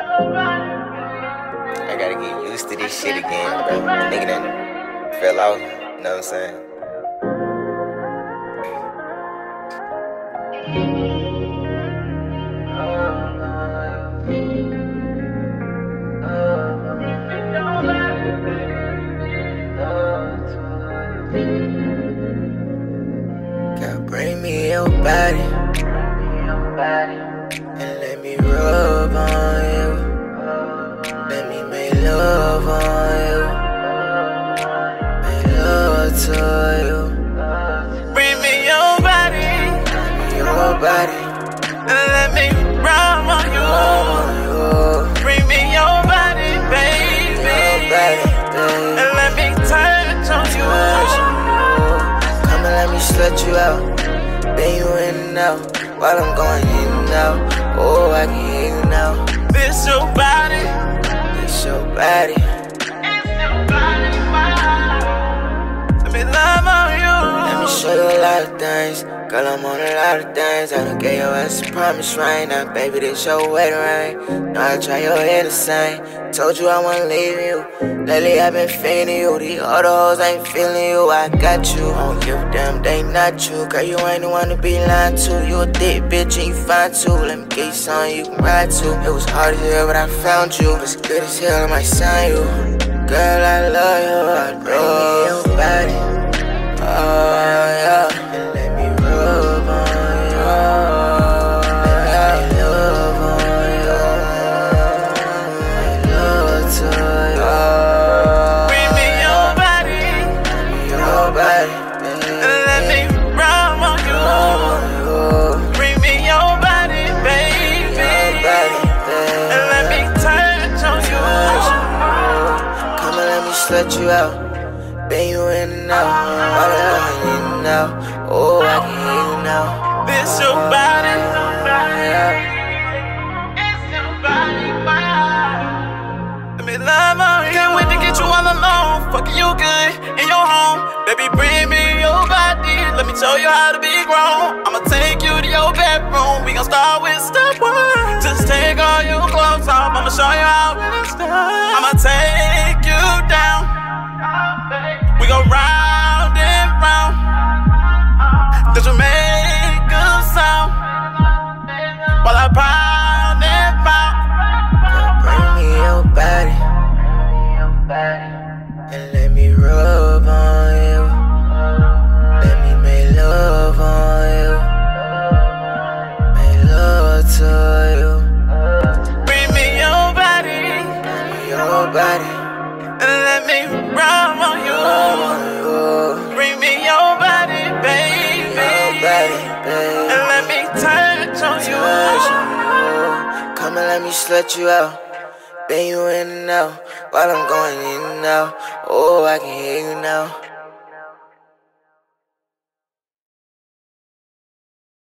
I gotta get used to this shit again, bro. The nigga done fell out, you know what I'm saying? Girl, bring me your body and let me rub on you. Let me make love on you, make love to you. Bring me your body, and let me rub on you. Bring me your body, baby, and let me touch on you. Come and let me slut you out, then you in and out, while I'm going in and out. Oh, I can hear you now. This your body, it's your body. Let me love on you. Let me show you a lot of things. Girl, I'm on a lot of things. I done gave your ass a promise right now, baby, this your wedding ring. Know I try your head the same. Told you I wouldn't leave you. Lately I've been feeling you. These other hoes ain't feeling you. I got you. I don't give a damn, they not you. Girl, you ain't the one to be lying to. You a thick bitch and you fine too. Let me get you something you can ride to. It was hard as hell, but I found you. It's good as hell, I might sign you. Girl, I love you. I bring me your body. Oh yeah. And let me rub on you. Let me love on you. Make love to you. Bring me your body, And let me rub on you. Bring me your body, baby, and let me touch on you. Come and let me slut you out, then you in and out, while I'm going in and out. Oh, I can hear you now. This your body, let me love on you. Can't wait to get you all alone, fucking you good in your home. Baby, bring me your body, let me show you how to be grown. I'ma take you to your bedroom, we gon' start with step one. Just take all your clothes off, I'ma show you how it's done. I'ma take you down, we gon' round and round. Does you make a sound while I pound and pound? Bring me your body and let me rub on you. Let me make love on you, make love to you. Bring me your body, and let me rub on you. Bring me your body, baby, and let me touch on you. Come and let me slut you out, then you in and out, while I'm going in and out. Oh, I can hear you now.